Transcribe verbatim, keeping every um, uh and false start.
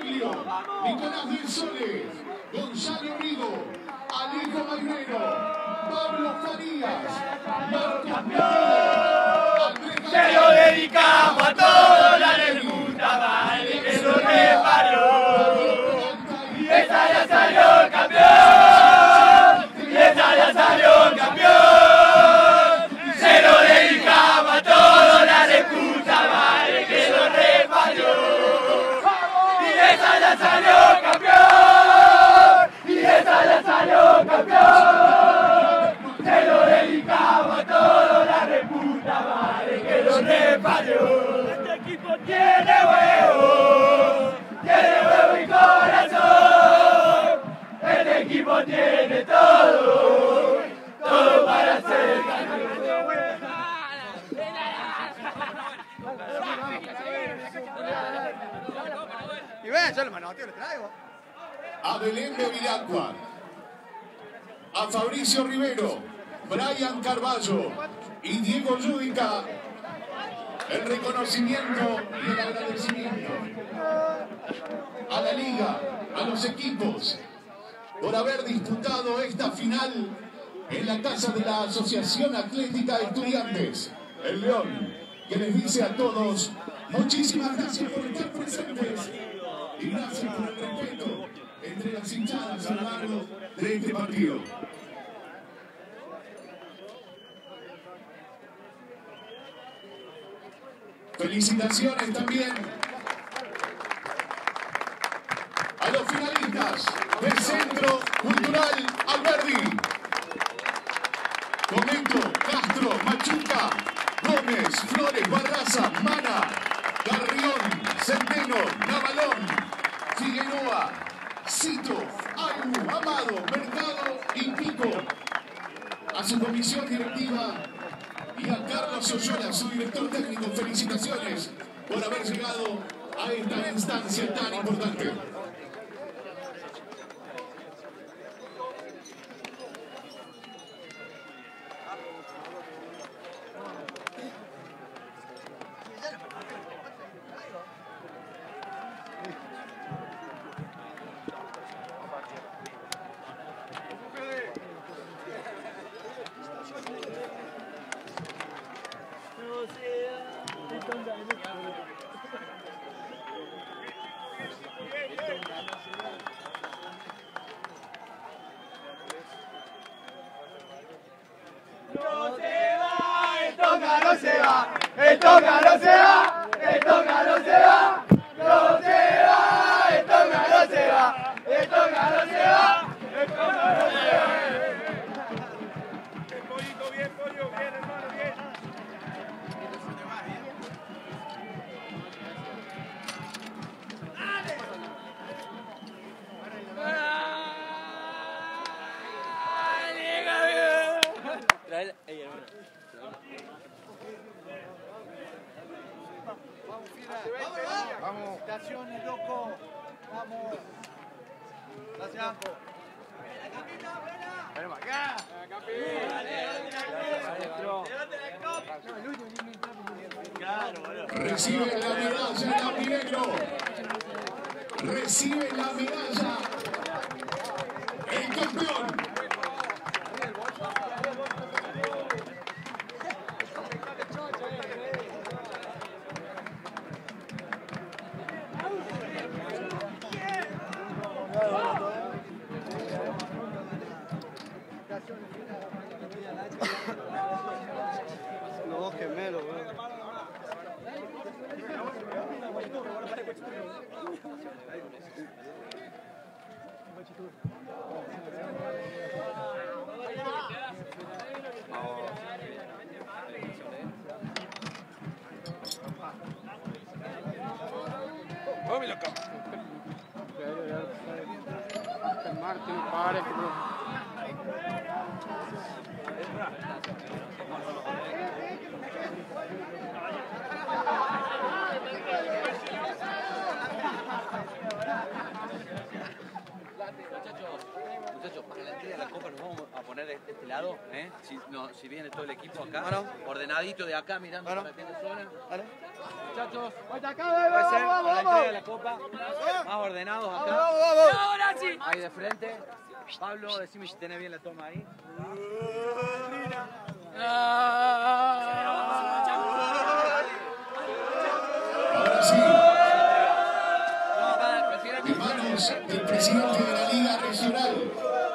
Emilio, Nicolás del Sole, Gonzalo Rigo, Alejo Magrero, Pablo Farías, Marcos Medina, Andrés García. Se lo dedicamos a todos la de puta madre que lo reparó. Y esa ya salió campeón, y esa ya salió campeón. Se lo dedicamos a todos la de puta madre que lo reparó. Y esa ya salió campeón, y esa ya salió campeón. Se lo dedicamos a todos la de puta madre que lo reparó. Este equipo tiene huevo, tiene huevo y corazón. Este equipo tiene todo, todo para ser campeón. Y ven, yo lo manoteo, le traigo. A Belén de Vilacqua, a Fabricio Rivero, Brian Carballo y Diego Yudica, el reconocimiento y el agradecimiento a la liga, a los equipos, por haber disputado esta final en la casa de la Asociación Atlética de Estudiantes, el León, que les dice a todos muchísimas gracias por estar presentes y gracias por el respeto entre las hinchadas a lo largo de este partido. Felicitaciones también a los finalistas del Centro Cultural Alberdi. Comento, Castro, Machuca, Gómez, Flores, Barraza, Mana, Carrión, Centeno, Navalón, Figueroa, Cito, Ayu, Amado, Mercado y Pico. A su comisión directiva y a Carlos Oyola, su director técnico, felicitaciones por haber llegado a esta instancia tan importante. No se va, el Toca no se va, el Toca no se va, el Toca no se va, no se va, el Toca no se va, el Toca no se va, el Toca no se va. Bien, pollito, bien, pollo, bien, hermano, bien. Trae, ey, hermano. Vamos. Felicitaciones, loco. Vamos. Gracias. Venimos acá. Recibe la medalla el Aurinegro. Recibe la medalla el campeón. Los dos gemelos, weón. Vamos, loco. Martín, pare, bro. Muchachos, muchachos, para la entrega de la copa nos vamos a poner este lado, ¿eh? Si, no, si viene todo el equipo acá, Bueno. ordenadito de acá, mirando Bueno. para que tiene zona. Dale. Muchachos, Vaya acá, puede ser vamos, para la vamos, entrega de vamos. la copa, más ordenados acá. Vamos, vamos. Ahora sí. Ahí de frente. Pablo, decime si tenés bien la toma ahí. Ahora sí, No, va, presidente. en manos del presidente de la Liga Regional,